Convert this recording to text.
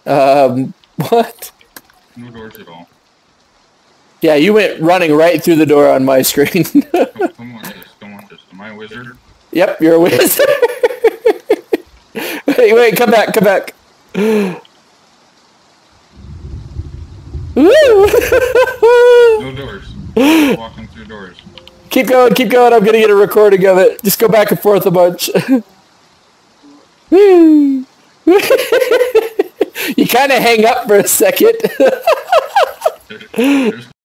What? No doors at all. Yeah, you went running right through the door on my screen. Don't watch this. Don't watch this. Am I a wizard? Yep, you're a wizard. Wait, come back, come back. No doors. Walking through doors. Keep going, keep going. I'm gonna get a recording of it. Just go back and forth a bunch. You kind of hang up for a second. There's